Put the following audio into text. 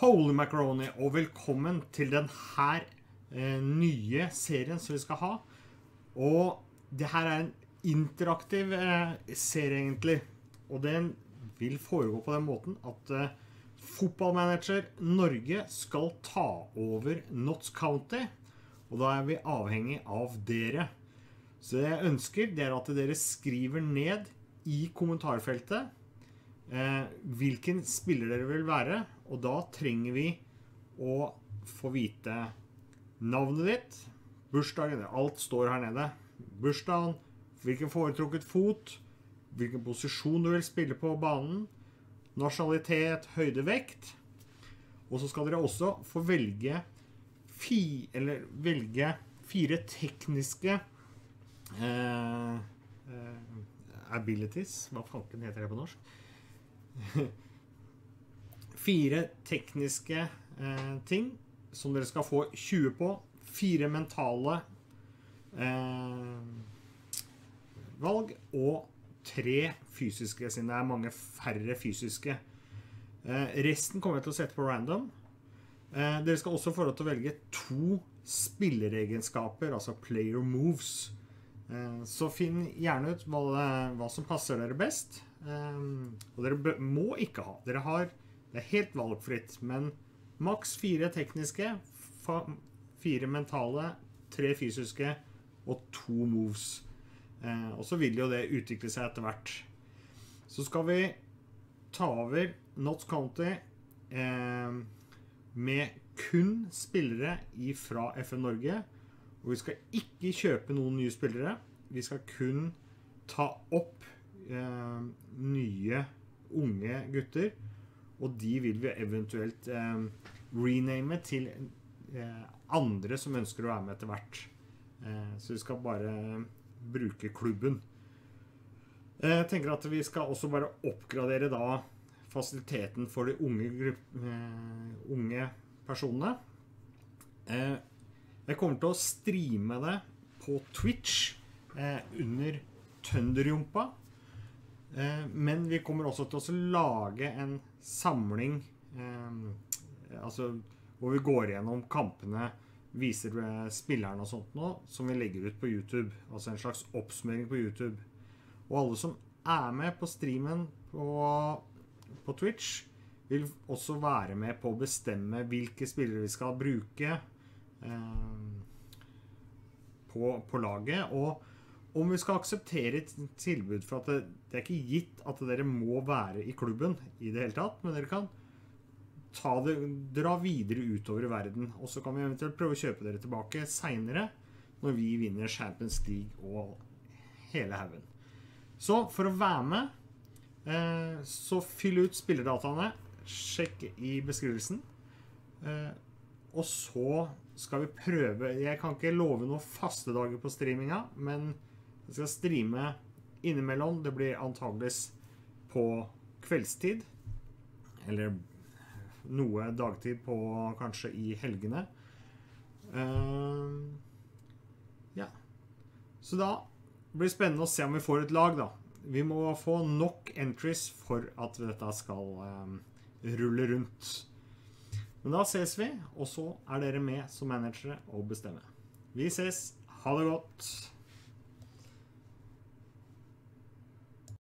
Holy macaroni, og velkommen til den her nye serien som vi skal ha. Og det her en interaktiv serie egentlig, og den vil foregå på den måten at Fotballmanager Norge skal ta over Notts County, og da vi avhengig av dere. Så det jeg ønsker, det at dere skriver ned i kommentarfeltet hvilken spiller dere vil være, og da trenger vi å få vite navnet ditt, bursdagen, alt står her nede, bursdagen, hvilken foretrukket fot, hvilken posisjon du vil spille på banen, nasjonalitet, høyde, vekt, og så skal dere også få velge fire tekniske abilities, hva fanken heter det på norsk? 4 tekniske ting som dere skal få 20 på, 4 mentale valg og 3 fysiske, siden det mange færre fysiske. Resten kommer jeg til å sette på random. Dere skal også få lov til å velge 2 spilleregenskaper, altså player moves. Så finn gjerne ut hva som passer dere best. Og dere må ikke ha. Det er helt valgfritt, men maks 4 tekniske, 4 mentale, 3 fysiske og 2 moves. Og så vil jo det utvikle seg etter hvert. Så skal vi ta over Notts County med kun spillere fra FN Norge, og vi skal ikke kjøpe noen nye spillere. Vi skal kun ta opp nye unge gutter, og de vil vi eventuelt rename til andre som ønsker å være med etter hvert. Så vi skal bare bruke klubben. Jeg tenker at vi skal også bare oppgradere da fasiliteten for de unge personene. Jeg kommer til å streame det på Twitch under Tønderjumpa, men vi kommer også til å lage en samling hvor vi går gjennom kampene, viser spillerne og sånt nå, som vi legger ut på YouTube, altså en slags oppsummering på YouTube. Og alle som med på streamen på Twitch vil også være med på å bestemme hvilke spillere vi skal bruke på laget, og om vi skal akseptere et tilbud, for at det ikke gitt at dere må være i klubben i det hele tatt, men dere kan dra videre utover i verden, og så kan vi eventuelt prøve å kjøpe dere tilbake senere, når vi vinner Champions League og hele haugen. Så for å være med, så fyll ut spillerdataene, sjekk i beskrivelsen, og så skal vi prøve, jeg kan ikke love noen faste dager på streaminga, men jeg skal streame innimellom, det blir antageligvis på kveldstid, eller noe dagtid på kanskje i helgene. Ja. Så da blir det spennende å se om vi får et lag da. Vi må få nok entries for at dette skal rulle rundt. Men da ses vi, og så dere med som managere og bestemme. Vi ses, ha det godt!